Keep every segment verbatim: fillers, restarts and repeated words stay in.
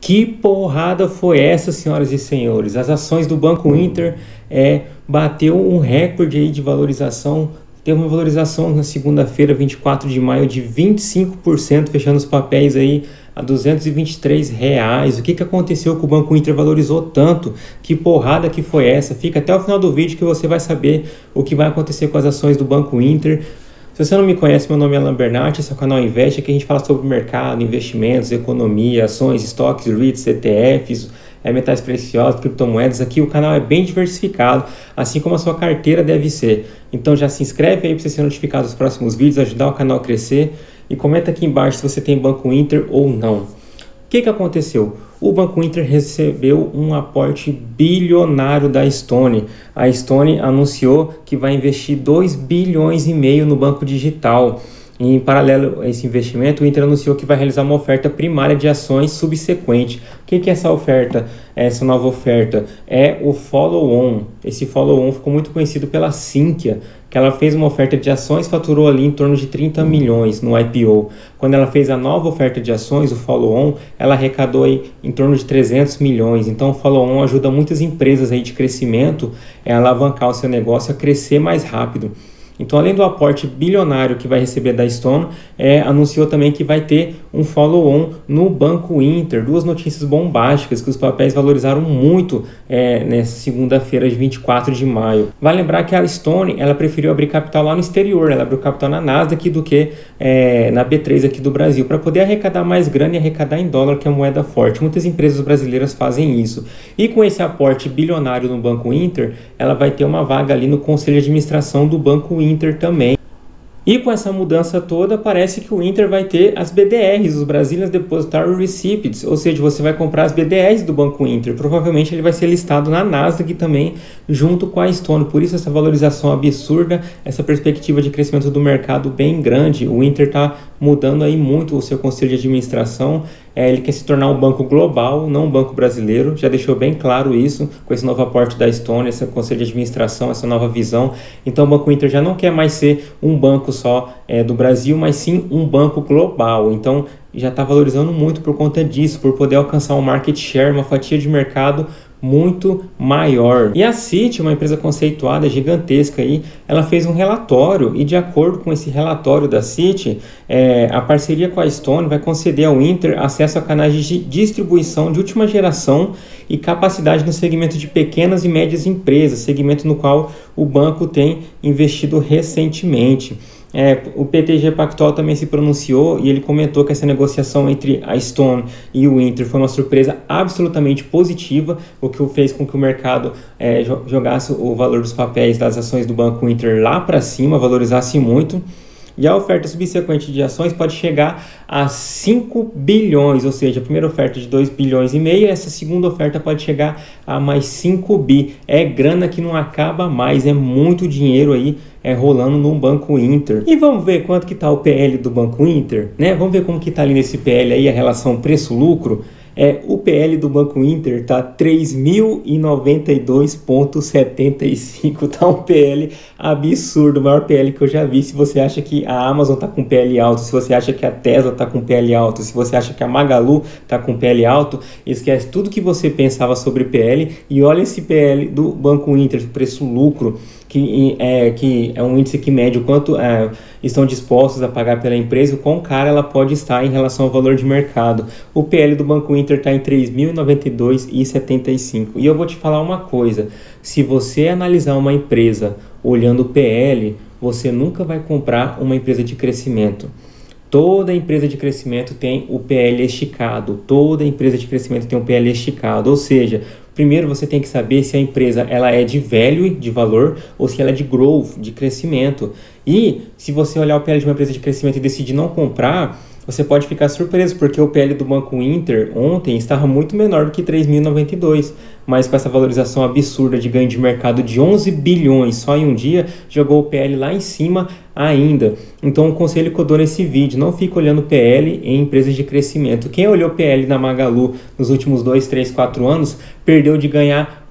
Que porrada foi essa, senhoras e senhores? As ações do Banco Inter é, bateu um recorde aí de valorização. Teve uma valorização na segunda-feira, vinte e quatro de maio, de vinte e cinco por cento, fechando os papéis aí a duzentos e vinte e três reais. O que, que aconteceu que o Banco Inter valorizou tanto? Que porrada que foi essa? Fica até o final do vídeo que você vai saber o que vai acontecer com as ações do Banco Inter. Se você não me conhece, meu nome é Alan Bernat, esse é o canal Invest, aqui a gente fala sobre mercado, investimentos, economia, ações, estoques, REITs, E T Fs, é, metais preciosos, criptomoedas. Aqui o canal é bem diversificado, assim como a sua carteira deve ser. Então já se inscreve aí para você ser notificado dos próximos vídeos, ajudar o canal a crescer, e comenta aqui embaixo se você tem Banco Inter ou não. O que, que aconteceu? O Banco Inter recebeu um aporte bilionário da Stone. A Stone anunciou que vai investir dois bilhões e meio no banco digital. Em paralelo a esse investimento, o Inter anunciou que vai realizar uma oferta primária de ações subsequente. O que, que é essa oferta? Essa nova oferta é o follow-on. Esse follow-on ficou muito conhecido pela Sinqia, que ela fez uma oferta de ações, faturou ali em torno de trinta milhões no I P O. Quando ela fez a nova oferta de ações, o follow-on, ela arrecadou aí em torno de trezentos milhões. Então o follow-on ajuda muitas empresas aí de crescimento a alavancar o seu negócio, a crescer mais rápido. Então, além do aporte bilionário que vai receber da Stone, é, anunciou também que vai ter um follow-on no Banco Inter. Duas notícias bombásticas que os papéis valorizaram muito é, nessa segunda-feira de vinte e quatro de maio. Vale lembrar que a Stone ela preferiu abrir capital lá no exterior, ela abriu capital na Nasdaq do que é, na B três aqui do Brasil, para poder arrecadar mais grana e arrecadar em dólar, que é moeda forte. Muitas empresas brasileiras fazem isso. E com esse aporte bilionário no Banco Inter, ela vai ter uma vaga ali no Conselho de Administração do Banco Inter também. E com essa mudança toda, parece que o Inter vai ter as B D Rs, os Brazilian Depositary Receipts, ou seja, você vai comprar as B D Rs do Banco Inter. Provavelmente ele vai ser listado na Nasdaq também, junto com a Stone. Por isso essa valorização absurda, essa perspectiva de crescimento do mercado bem grande. O Inter está mudando aí muito o seu conselho de administração. É, ele quer se tornar um banco global, não um banco brasileiro. Já deixou bem claro isso com esse novo aporte da Stone, esse conselho de administração, essa nova visão. Então o Banco Inter já não quer mais ser um banco só é, do Brasil, mas sim um banco global. Então já está valorizando muito por conta disso, por poder alcançar um market share, uma fatia de mercado muito maior. E a Citi, uma empresa conceituada, gigantesca aí, ela fez um relatório e de acordo com esse relatório da Citi, é, a parceria com a Stone vai conceder ao Inter acesso a canais de distribuição de última geração e capacidade no segmento de pequenas e médias empresas, segmento no qual o banco tem investido recentemente. É, o P T G Pactual também se pronunciou e ele comentou que essa negociação entre a Stone e o Inter foi uma surpresa absolutamente positiva, o que fez com que o mercado é, jogasse o valor dos papéis das ações do Banco Inter lá para cima, valorizasse muito. E a oferta subsequente de ações pode chegar a cinco bilhões, ou seja, a primeira oferta de dois bilhões e meio, essa segunda oferta pode chegar a mais cinco bi. É grana que não acaba mais, é muito dinheiro aí é, rolando no Banco Inter. E vamos ver quanto que está o P L do Banco Inter, né? Vamos ver como que está ali nesse P L aí a relação preço-lucro. É, o P L do Banco Inter está três mil e noventa e dois vírgula setenta e cinco, tá um P L absurdo, o maior P L que eu já vi. Se você acha que a Amazon está com P L alto, se você acha que a Tesla está com P L alto, se você acha que a Magalu está com P L alto, esquece tudo que você pensava sobre P L e olha esse P L do Banco Inter, preço-lucro, que é, que é um índice que mede o quanto é, estão dispostos a pagar pela empresa, o quão cara ela pode estar em relação ao valor de mercado. O P L do Banco Inter está em três mil e noventa e dois vírgula setenta e cinco. E eu vou te falar uma coisa, se você analisar uma empresa olhando o P L, você nunca vai comprar uma empresa de crescimento. Toda empresa de crescimento tem o P L esticado, toda empresa de crescimento tem um P L esticado, ou seja, primeiro você tem que saber se a empresa ela é de value, de valor, ou se ela é de growth, de crescimento. E se você olhar o P L de uma empresa de crescimento e decidir não comprar, você pode ficar surpreso, porque o P L do Banco Inter ontem estava muito menor do que três mil e noventa e dois, mas com essa valorização absurda de ganho de mercado de onze bilhões só em um dia, jogou o P L lá em cima ainda. Então o conselho que eu dou nesse vídeo, não fique olhando P L em empresas de crescimento. Quem olhou P L na Magalu nos últimos dois, três, quatro anos, perdeu de ganhar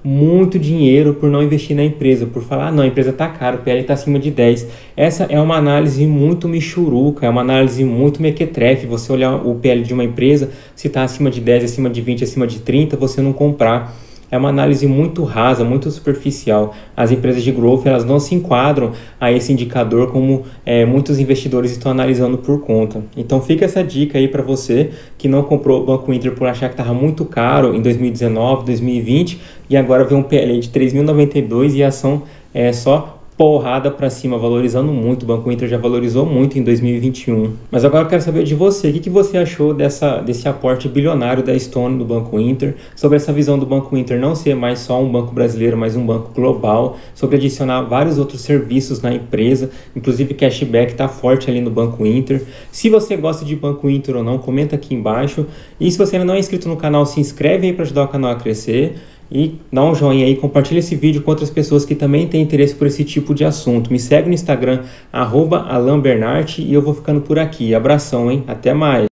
muito dinheiro por não investir na empresa, por falar, ah, não, a empresa está cara, o P L está acima de dez. Essa é uma análise muito michuruca, é uma análise muito mequetrefe. Você olhar o P L de uma empresa, se está acima de dez, acima de vinte, acima de trinta, você não comprar. É uma análise muito rasa, muito superficial. As empresas de growth, elas não se enquadram a esse indicador como é, muitos investidores estão analisando por conta. Então fica essa dica aí para você que não comprou o Banco Inter por achar que estava muito caro em dois mil e dezenove, dois mil e vinte e agora vê um P L de três mil e noventa e dois e a ação é só porrada para cima, valorizando muito. O Banco Inter já valorizou muito em dois mil e vinte e um. Mas agora eu quero saber de você, o que, que você achou dessa, desse aporte bilionário da Stone no Banco Inter, sobre essa visão do Banco Inter não ser mais só um banco brasileiro, mas um banco global, sobre adicionar vários outros serviços na empresa, inclusive cashback está forte ali no Banco Inter. Se você gosta de Banco Inter ou não, comenta aqui embaixo. E se você ainda não é inscrito no canal, se inscreve aí para ajudar o canal a crescer. E dá um joinha aí, compartilha esse vídeo com outras pessoas que também têm interesse por esse tipo de assunto. Me segue no Instagram, arroba Alan Bernardt, e eu vou ficando por aqui. Abração, hein? Até mais!